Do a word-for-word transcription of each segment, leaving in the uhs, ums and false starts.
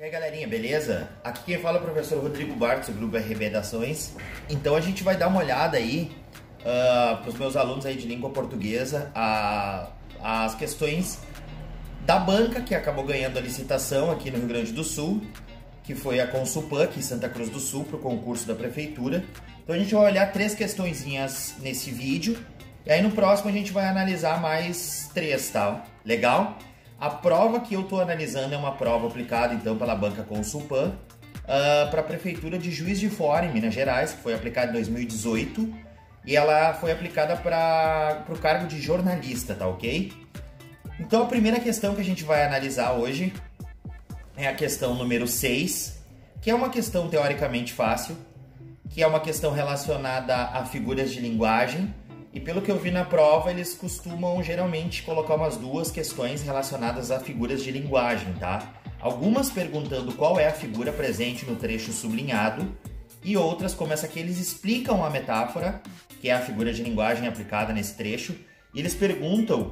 E aí galerinha, beleza? Aqui quem fala é o professor Rodrigo Bartos, do Grupo R B Redações. Então a gente vai dar uma olhada aí uh, para os meus alunos aí de língua portuguesa a, as questões da banca que acabou ganhando a licitação aqui no Rio Grande do Sul, que foi a Consulpan aqui em Santa Cruz do Sul, para o concurso da Prefeitura. Então a gente vai olhar três questõezinhas nesse vídeo e aí no próximo a gente vai analisar mais três, tá? Legal? A prova que eu estou analisando é uma prova aplicada então pela banca Consulpan uh, para a Prefeitura de Juiz de Fora, em Minas Gerais, que foi aplicada em dois mil e dezoito, e ela foi aplicada para o cargo de jornalista, tá ok? Então a primeira questão que a gente vai analisar hoje é a questão número seis, que é uma questão teoricamente fácil, que é uma questão relacionada a figuras de linguagem. E pelo que eu vi na prova, eles costumam geralmente colocar umas duas questões relacionadas a figuras de linguagem, tá? Algumas perguntando qual é a figura presente no trecho sublinhado e outras, como essa aqui, eles explicam a metáfora, que é a figura de linguagem aplicada nesse trecho, e eles perguntam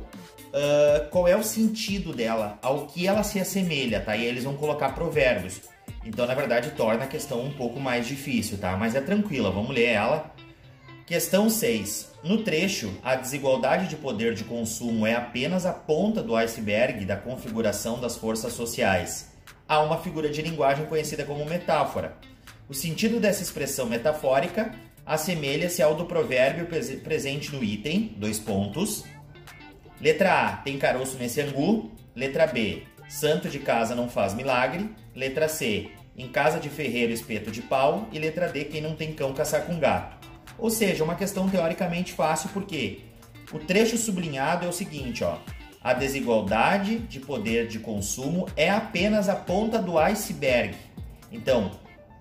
uh, qual é o sentido dela, ao que ela se assemelha, tá? E aí eles vão colocar provérbios. Então, na verdade, torna a questão um pouco mais difícil, tá? Mas é tranquila, vamos ler ela. Questão seis. No trecho, a desigualdade de poder de consumo é apenas a ponta do iceberg da configuração das forças sociais. Há uma figura de linguagem conhecida como metáfora. O sentido dessa expressão metafórica assemelha-se ao do provérbio presente no item, dois pontos. Letra A, tem caroço nesse angu. Letra B, santo de casa não faz milagre. Letra C, em casa de ferreiro espeto de pau. E letra D, quem não tem cão caçar com gato. Ou seja, uma questão teoricamente fácil, porque o trecho sublinhado é o seguinte, ó. A desigualdade de poder de consumo é apenas a ponta do iceberg. Então,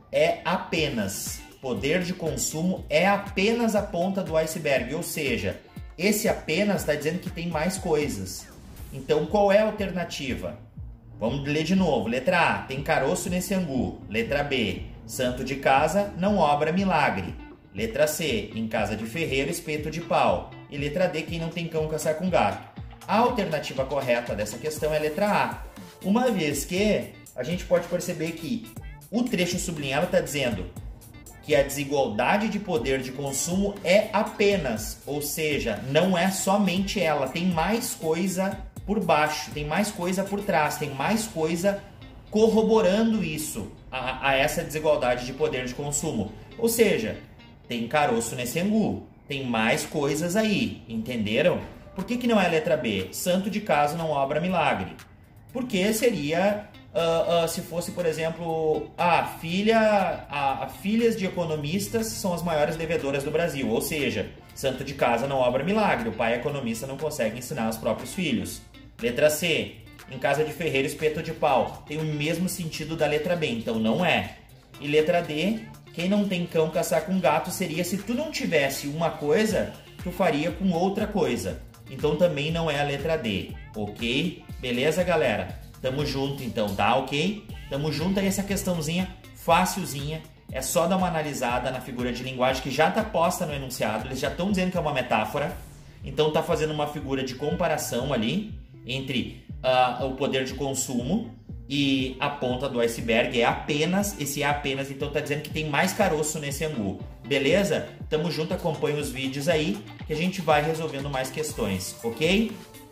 é apenas. Poder de consumo é apenas a ponta do iceberg. Ou seja, esse apenas está dizendo que tem mais coisas. Então, qual é a alternativa? Vamos ler de novo. Letra A, tem caroço nesse angu. Letra B, santo de casa não obra milagre. Letra C, em casa de ferreiro, espeto de pau. E letra D, quem não tem cão caçar com gato. A alternativa correta dessa questão é a letra A. Uma vez que a gente pode perceber que o trecho sublinhado está dizendo que a desigualdade de poder de consumo é apenas, ou seja, não é somente ela, tem mais coisa por baixo, tem mais coisa por trás, tem mais coisa corroborando isso, a, a essa desigualdade de poder de consumo. Ou seja, tem caroço nesse angu, tem mais coisas aí, entenderam? Por que que não é a letra B? Santo de casa não obra milagre. Porque seria, uh, uh, se fosse, por exemplo, a filha, a, a filhas de economistas são as maiores devedoras do Brasil. Ou seja, santo de casa não obra milagre, o pai economista não consegue ensinar os próprios filhos. Letra C, em casa de ferreiro espeto de pau. Tem o mesmo sentido da letra B, então não é. E letra D, quem não tem cão caçar com gato seria se tu não tivesse uma coisa, tu faria com outra coisa. Então também não é a letra D, ok? Beleza, galera? Tamo junto então, tá? Ok? Tamo junto aí, essa questãozinha facilzinha. É só dar uma analisada na figura de linguagem que já tá posta no enunciado. Eles já estão dizendo que é uma metáfora. Então tá fazendo uma figura de comparação ali entre uh, o poder de consumo e a ponta do iceberg é apenas, esse é apenas, então tá dizendo que tem mais caroço nesse angu. Beleza? Tamo junto, acompanha os vídeos aí, que a gente vai resolvendo mais questões, ok?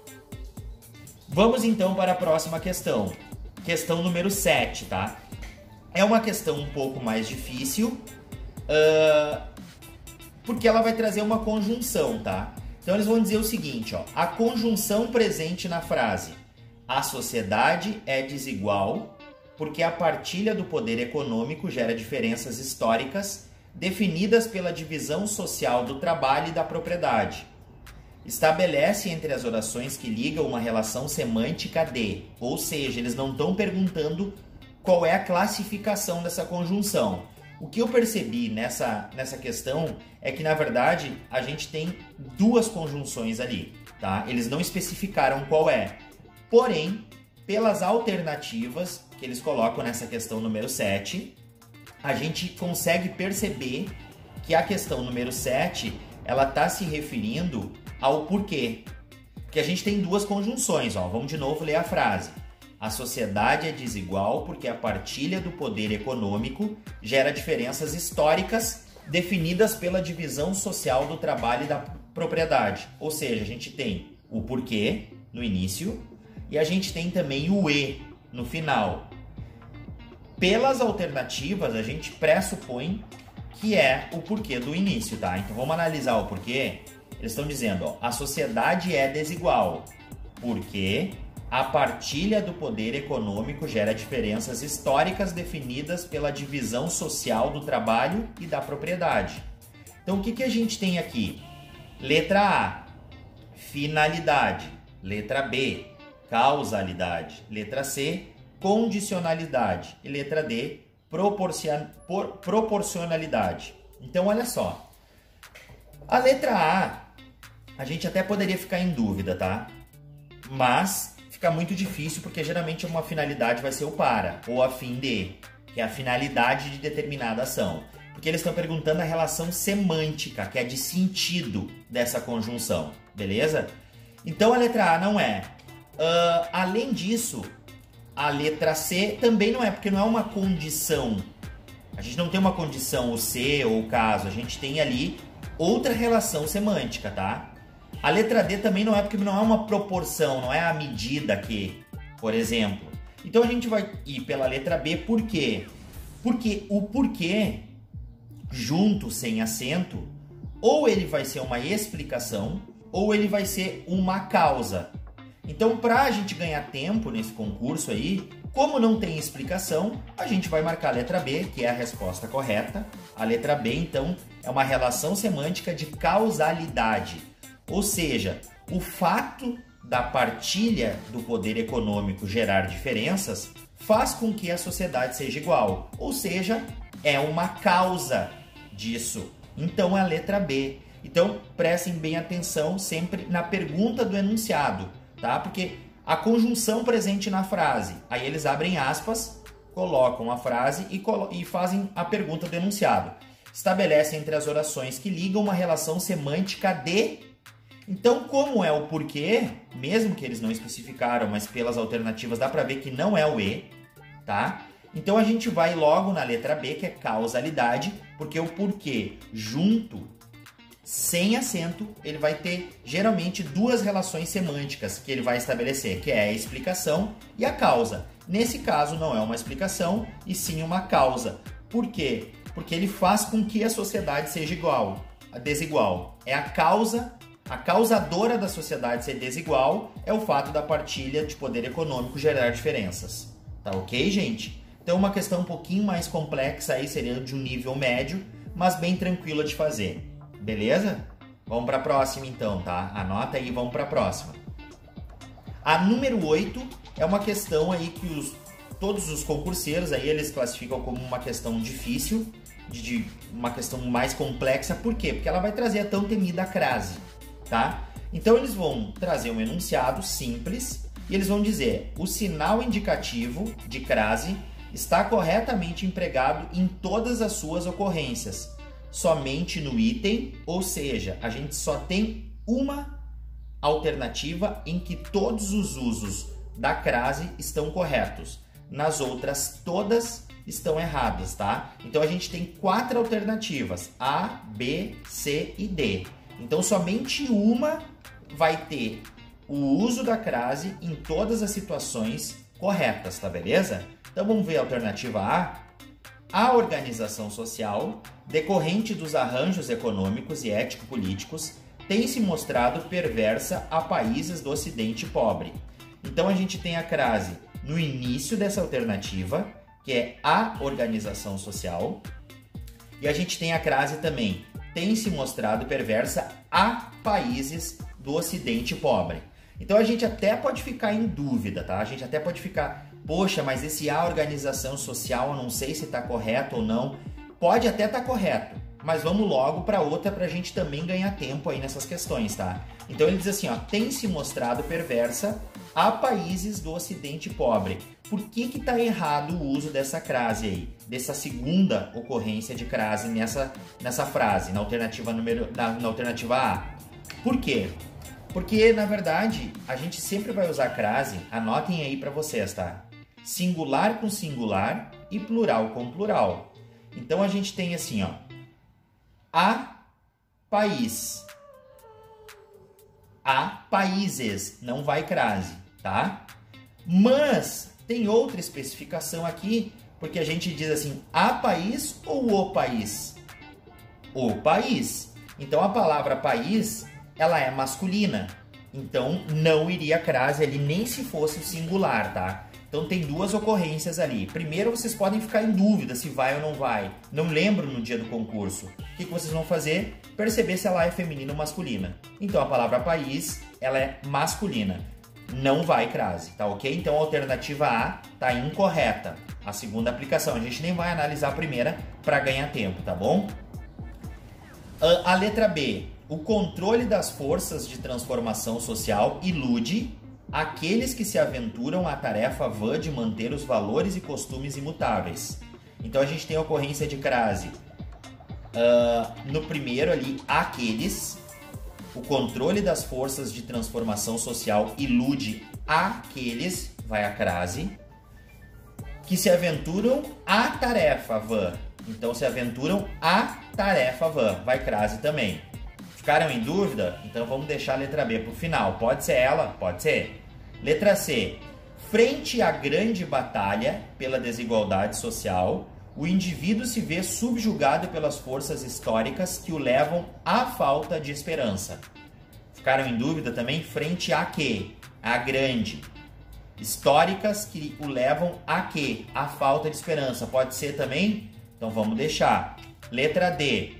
Vamos então para a próxima questão. Questão número sete, tá? É uma questão um pouco mais difícil, uh, porque ela vai trazer uma conjunção, tá? Então eles vão dizer o seguinte, ó. A conjunção presente na frase: a sociedade é desigual porque a partilha do poder econômico gera diferenças históricas definidas pela divisão social do trabalho e da propriedade. Estabelece entre as orações que ligam uma relação semântica de, ou seja, eles não estão perguntando qual é a classificação dessa conjunção. O que eu percebi nessa, nessa questão é que, na verdade, a gente tem duas conjunções ali, tá? Eles não especificaram qual é. Porém, pelas alternativas que eles colocam nessa questão número sete, a gente consegue perceber que a questão número sete, ela está se referindo ao porquê. Porque a gente tem duas conjunções, ó. Vamos de novo ler a frase. A sociedade é desigual porque a partilha do poder econômico gera diferenças históricas definidas pela divisão social do trabalho e da propriedade. Ou seja, a gente tem o porquê no início e a gente tem também o e no final. Pelas alternativas, a gente pressupõe que é o porquê do início, tá? Então vamos analisar o porquê. Eles estão dizendo, ó, a sociedade é desigual porque a partilha do poder econômico gera diferenças históricas definidas pela divisão social do trabalho e da propriedade. Então o que, que a gente tem aqui? Letra A, finalidade. Letra B, causalidade. Letra C, condicionalidade. E letra D, proporcion... proporcionalidade. Então olha só, a letra A, a gente até poderia ficar em dúvida, tá? Mas fica muito difícil porque geralmente uma finalidade vai ser o para ou a fim de, que é a finalidade de determinada ação. Porque eles estão perguntando a relação semântica, que é de sentido dessa conjunção, beleza? Então a letra A não é. Uh, além disso, a letra C também não é, porque não é uma condição. A gente não tem uma condição, o se ou o caso, a gente tem ali outra relação semântica, tá? A letra D também não é, porque não é uma proporção, não é a medida que, por exemplo. Então a gente vai ir pela letra B, por quê? Porque o porquê, junto, sem acento, ou ele vai ser uma explicação, ou ele vai ser uma causa. Então, para a gente ganhar tempo nesse concurso aí, como não tem explicação, a gente vai marcar a letra B, que é a resposta correta. A letra B, então, é uma relação semântica de causalidade. Ou seja, o fato da partilha do poder econômico gerar diferenças faz com que a sociedade seja igual. Ou seja, é uma causa disso. Então, é a letra B. Então, prestem bem atenção sempre na pergunta do enunciado, tá? Porque a conjunção presente na frase, aí eles abrem aspas, colocam a frase e, colo- e fazem a pergunta do enunciado. Estabelece entre as orações que ligam uma relação semântica de... Então, como é o porquê, mesmo que eles não especificaram, mas pelas alternativas dá para ver que não é o e, tá? Então, a gente vai logo na letra B, que é causalidade, porque o porquê junto, sem acento, ele vai ter geralmente duas relações semânticas que ele vai estabelecer, que é a explicação e a causa. Nesse caso, não é uma explicação, e sim uma causa. Por quê? Porque ele faz com que a sociedade seja igual, desigual. É a causa... A causadora da sociedade ser desigual é o fato da partilha de poder econômico gerar diferenças. Tá ok, gente? Então, uma questão um pouquinho mais complexa aí seria de um nível médio, mas bem tranquila de fazer. Beleza? Vamos para a próxima então, tá? Anota aí e vamos para a próxima. A número oito é uma questão aí que os, todos os concurseiros aí eles classificam como uma questão difícil, de, de uma questão mais complexa. Por quê? Porque ela vai trazer a tão temida crase. Tá? Então eles vão trazer um enunciado simples e eles vão dizer: o sinal indicativo de crase está corretamente empregado em todas as suas ocorrências, somente no item, ou seja, a gente só tem uma alternativa em que todos os usos da crase estão corretos. Nas outras todas estão erradas, tá? Então a gente tem quatro alternativas: A, B, C e D. Então, somente uma vai ter o uso da crase em todas as situações corretas, tá beleza? Então, vamos ver a alternativa A. A organização social, decorrente dos arranjos econômicos e ético-políticos, tem se mostrado perversa a países do Ocidente pobre. Então, a gente tem a crase no início dessa alternativa, que é a organização social, e a gente tem a crase também: tem se mostrado perversa a países do Ocidente pobre. Então a gente até pode ficar em dúvida, tá? A gente até pode ficar, poxa, mas esse a organização social, eu não sei se está correto ou não. Pode até estar correto, mas vamos logo para outra para a gente também ganhar tempo aí nessas questões, tá? Então ele diz assim, ó, tem se mostrado perversa a países do Ocidente pobre. Por que que tá errado o uso dessa crase aí, dessa segunda ocorrência de crase nessa, nessa frase, na alternativa, número, na, na alternativa A? Por quê? Porque, na verdade, a gente sempre vai usar crase, anotem aí para vocês, tá? Singular com singular e plural com plural. Então, a gente tem assim, ó. A país. A países. Não vai crase, tá? Mas tem outra especificação aqui, porque a gente diz assim, a país ou o país? O país. Então, a palavra país, ela é masculina. Então, não iria crase ali, nem se fosse o singular, tá? Então, tem duas ocorrências ali. Primeiro, vocês podem ficar em dúvida se vai ou não vai. Não lembro no dia do concurso. O que, que vocês vão fazer? Perceber se ela é feminina ou masculina. Então, a palavra país, ela é masculina. Não vai crase, tá ok? Então, a alternativa A tá incorreta. A segunda aplicação. A gente nem vai analisar a primeira para ganhar tempo, tá bom? A letra B. O controle das forças de transformação social ilude aqueles que se aventuram à tarefa vã de manter os valores e costumes imutáveis. Então, a gente tem a ocorrência de crase. Uh, no primeiro ali, aqueles. O controle das forças de transformação social ilude aqueles, vai a crase, que se aventuram à tarefa vã. Então, se aventuram à tarefa vã, vai crase também. Ficaram em dúvida? Então, vamos deixar a letra B para o final. Pode ser ela? Pode ser. Letra C. Frente à grande batalha pela desigualdade social, o indivíduo se vê subjugado pelas forças históricas que o levam à falta de esperança. Ficaram em dúvida também? Frente a quê? A grande. Históricas que o levam a quê? A falta de esperança. Pode ser também? Então vamos deixar. Letra D.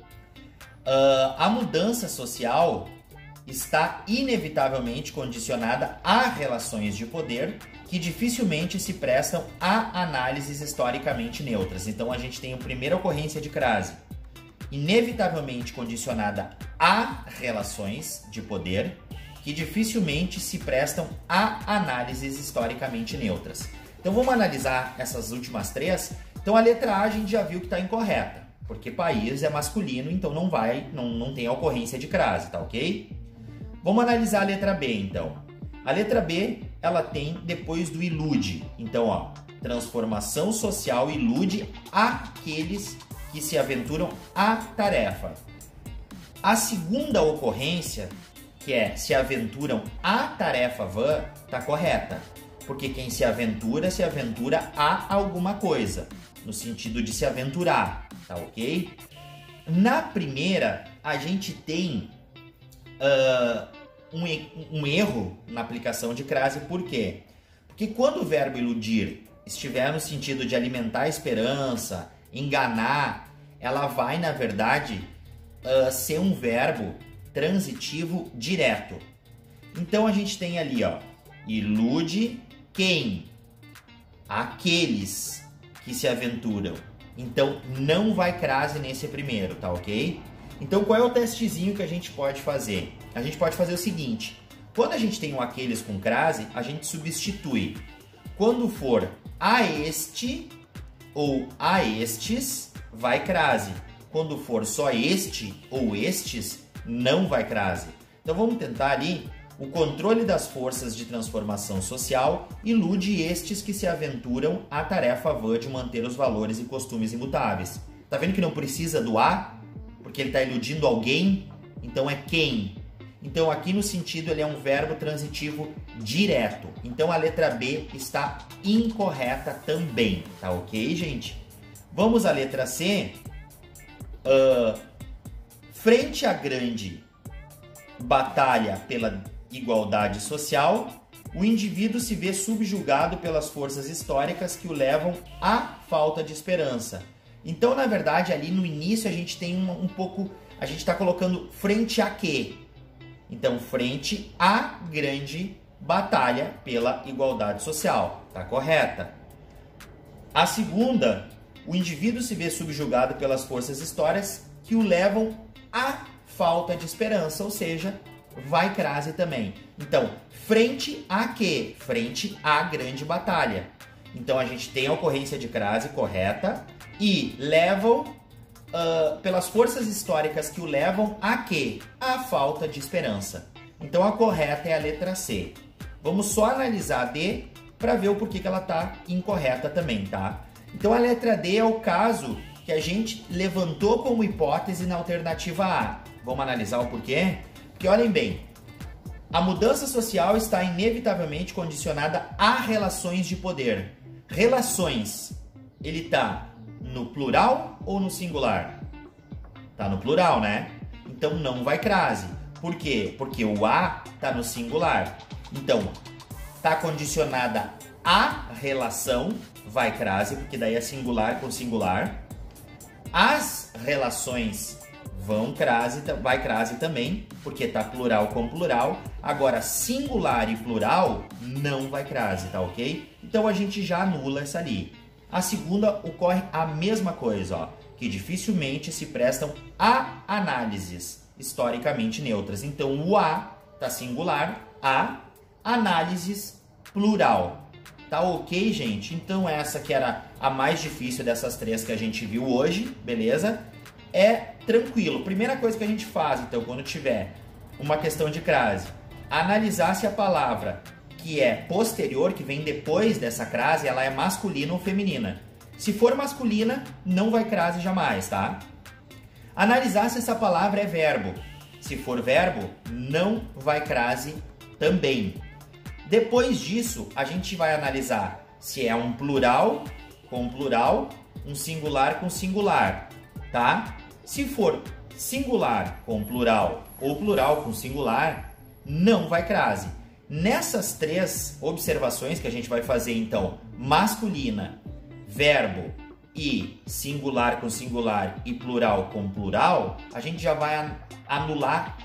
Uh, a mudança social está inevitavelmente condicionada a relações de poder que dificilmente se prestam a análises historicamente neutras. Então, a gente tem a primeira ocorrência de crase. Inevitavelmente condicionada a relações de poder que dificilmente se prestam a análises historicamente neutras. Então, vamos analisar essas últimas três. Então, a letra A a gente já viu que está incorreta, porque país é masculino, então não vai, não, não tem a ocorrência de crase, tá ok? Vamos analisar a letra B, então. A letra B, ela tem depois do ilude. Então, ó, transformação social ilude aqueles que se aventuram à tarefa. A segunda ocorrência, que é se aventuram à tarefa vã, tá correta. Porque quem se aventura, se aventura a alguma coisa, no sentido de se aventurar, tá ok? Na primeira, a gente tem uh, um, um erro na aplicação de crase, por quê? Porque quando o verbo iludir estiver no sentido de alimentar a esperança, enganar, ela vai, na verdade, uh, ser um verbo transitivo direto. Então, a gente tem ali, ó, ilude quem? Aqueles que se aventuram. Então, não vai crase nesse primeiro, tá ok? Então, qual é o testezinho que a gente pode fazer? A gente pode fazer o seguinte. Quando a gente tem um aqueles com crase, a gente substitui. Quando for a este ou a estes, vai crase. Quando for só este ou estes, não vai crase. Então, vamos tentar ali. O controle das forças de transformação social ilude estes que se aventuram à tarefa vã de manter os valores e costumes imutáveis. Tá vendo que não precisa do a? Porque ele está iludindo alguém, então é quem. Então aqui no sentido ele é um verbo transitivo direto. Então a letra B está incorreta também, tá ok, gente? Vamos à letra C. Uh, frente à grande batalha pela igualdade social, o indivíduo se vê subjugado pelas forças históricas que o levam à falta de esperança. Então, na verdade, ali no início a gente tem um, um pouco... A gente está colocando frente a quê? Então, frente à grande batalha pela igualdade social. Tá correta? A segunda, o indivíduo se vê subjugado pelas forças históricas que o levam à falta de esperança, ou seja, vai crase também. Então, frente a quê? Frente à grande batalha. Então, a gente tem a ocorrência de crase correta e levam uh, pelas forças históricas que o levam a quê? A falta de esperança. Então a correta é a letra C. Vamos só analisar a D para ver o porquê que ela está incorreta também, tá? Então a letra D é o caso que a gente levantou como hipótese na alternativa A. Vamos analisar o porquê? Porque olhem bem, a mudança social está inevitavelmente condicionada a relações de poder. Relações, ele está no plural ou no singular? Está no plural, né? Então não vai crase. Por quê? Porque o A está no singular. Então, está condicionada a relação, vai crase, porque daí é singular com singular. As relações vão crase, vai crase também, porque tá plural com plural. Agora, singular e plural não vai crase, tá ok? Então a gente já anula essa ali. A segunda ocorre a mesma coisa, ó, que dificilmente se prestam a análises historicamente neutras. Então o A tá singular, a análises plural. Tá ok, gente? Então essa que era a mais difícil dessas três que a gente viu hoje, beleza? É tranquilo. Primeira coisa que a gente faz, então, quando tiver uma questão de crase, analisar se a palavra que é posterior, que vem depois dessa crase, ela é masculina ou feminina. Se for masculina, não vai crase jamais, tá? Analisar se essa palavra é verbo. Se for verbo, não vai crase também. Depois disso, a gente vai analisar se é um plural com plural, um singular com singular, tá? Se for singular com plural ou plural com singular, não vai crase. Nessas três observações que a gente vai fazer, então, masculina, verbo e singular com singular e plural com plural, a gente já vai anular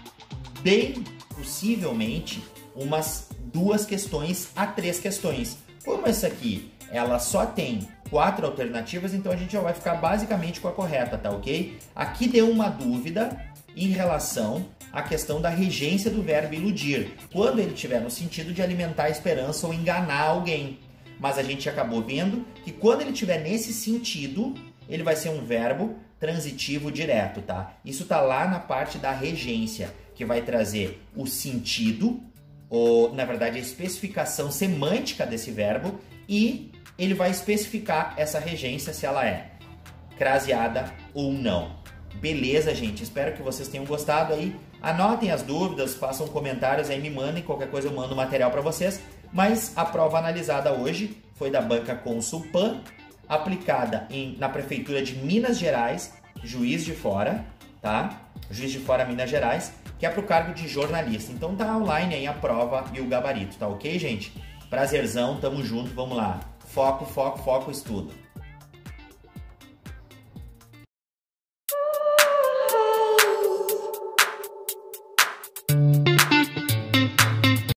bem possivelmente umas duas questões a três questões. Como essa aqui, ela só tem quatro alternativas, então a gente já vai ficar basicamente com a correta, tá ok? Aqui deu uma dúvida em relação à questão da regência do verbo iludir, quando ele tiver no sentido de alimentar a esperança ou enganar alguém. Mas a gente acabou vendo que quando ele tiver nesse sentido, ele vai ser um verbo transitivo direto, tá? Isso tá lá na parte da regência, que vai trazer o sentido, ou na verdade a especificação semântica desse verbo, e ele vai especificar essa regência se ela é craseada ou não. Beleza, gente? Espero que vocês tenham gostado aí. Anotem as dúvidas, façam comentários aí, me mandem. Qualquer coisa eu mando material para vocês. Mas a prova analisada hoje foi da Banca Consulpan, aplicada em, na Prefeitura de Minas Gerais, Juiz de Fora, tá? Juiz de Fora, Minas Gerais, que é para o cargo de jornalista. Então tá online aí a prova e o gabarito, tá ok, gente? Prazerzão, tamo junto, vamos lá. Foco, foco, foco, estudo.